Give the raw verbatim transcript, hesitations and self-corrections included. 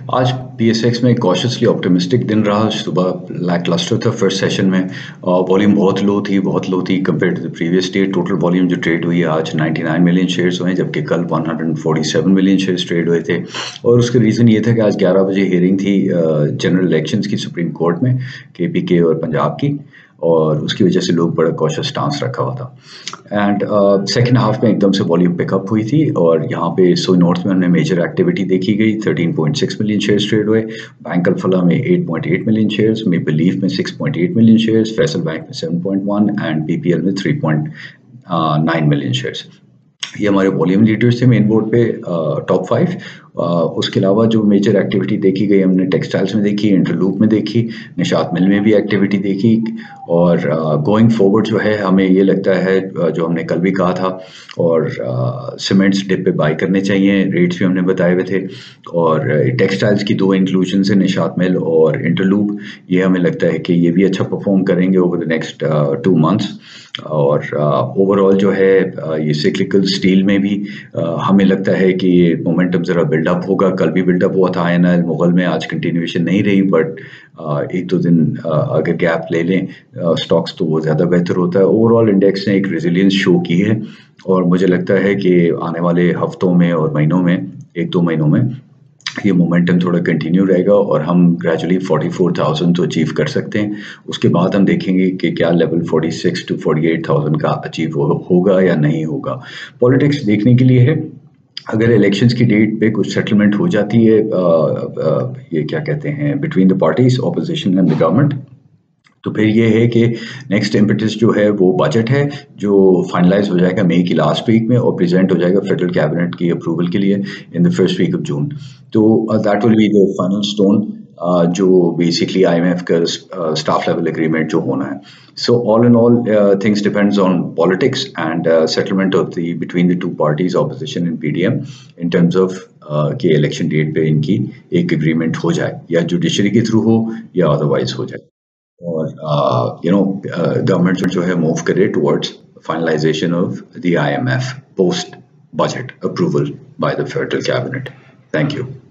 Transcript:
आज पीएसएक्स में cautiously optimistic दिन रहा। सुबह लैकलस्टर था फर्स्ट सेशन में। वॉल्यूम बहुत लो थी बहुत लो थी compare to the previous day. Total volume जो ट्रेड हुई है आज निन्यानवे मिलियन शेयर्स हुए, जबकि कल एक सौ सैंतालीस मिलियन शेयर्स ट्रेड हुए थे। और उसका रीज़न ये था कि आज ग्यारह बजे हियरिंग थी जनरल इलेक्शंस की सुप्रीम कोर्ट में, केपीके और पंजाब की, और उसकी वजह से लोग बड़ा कॉशियस स्टांस रखा हुआ था। एंड सेकेंड हाफ में एकदम से वॉल्यूम पिकअप हुई थी और यहाँ पे सो नॉर्थ में हमने मेजर एक्टिविटी देखी गई। तेरह पॉइंट छह मिलियन शेयर्स ट्रेड हुए। बैंक अल्फला में आठ पॉइंट आठ मिलियन शेयर्स, मेपल लीफ में छह पॉइंट आठ मिलियन शेयर्स, फैसल बैंक में सात पॉइंट एक एंड पीपीएल में तीन पॉइंट नौ मिलियन शेयर्स। ये हमारे वॉल्यूम लीडर्स थे मेन बोर्ड पे, टॉप फाइव। उसके अलावा जो मेजर एक्टिविटी देखी गई हमने टेक्सटाइल्स में देखी, इंटरलूप में देखी, निशात मिल में भी एक्टिविटी देखी। और गोइंग uh, फॉरवर्ड जो है हमें ये लगता है, जो हमने कल भी कहा था, और सीमेंट्स डिप पे बाई करने चाहिए, रेट्स भी हमने बताए हुए थे। और टेक्सटाइल्स की दो इंक्लूजन है, निशात मिल और इंटरलूप, ये हमें लगता है कि ये भी अच्छा परफॉर्म करेंगे over the next two months. और ओवरऑल uh, जो है uh, ये सिक्लिकल स्टील में भी uh, हमें लगता है कि ये मोमेंटम ज़रा बिल्डअप होगा। कल भी बिल्डअप हुआ था आईएनएल मुगल में, आज कंटिन्यूएशन नहीं रही, बट uh, एक दो दिन uh, अगर गैप ले लें स्टॉक्स uh, तो वो ज़्यादा बेहतर होता है। ओवरऑल इंडेक्स ने एक रेजिलियंस शो की है और मुझे लगता है कि आने वाले हफ्तों में और महीनों में, एक दो महीनों में, ये मोमेंटम थोड़ा कंटिन्यू रहेगा और हम ग्रेजुअली चौवालीस हज़ार तो अचीव कर सकते हैं। उसके बाद हम देखेंगे कि क्या लेवल छियालीस टू अड़तालीस हज़ार का अचीव हो, होगा या नहीं होगा। पॉलिटिक्स देखने के लिए है। अगर इलेक्शंस की डेट पे कुछ सेटलमेंट हो जाती है, आ, आ, ये क्या कहते हैं, between the parties opposition and the government, तो फिर ये है कि नेक्स्ट इम्पेटस जो है वो बजट है, जो फाइनलाइज हो जाएगा मई की लास्ट वीक में और प्रेजेंट हो जाएगा फेडरल कैबिनेट की अप्रूवल के लिए in the first week of June. तो that will be the final stone, जो बेसिकली आईएमएफ का स्टाफ लेवल एग्रीमेंट जो होना है। So all in all things depends on politics and settlement of the between the two parties opposition and PDM in terms of कि election date पे इनकी एक agreement हो जाए, या जुडिशरी के थ्रू हो या अदरवाइज हो जाए। और यू नो गवर्नमेंट जो है मूव करे towards finalisation of the IMF post budget approval by the federal cabinet. Thank you.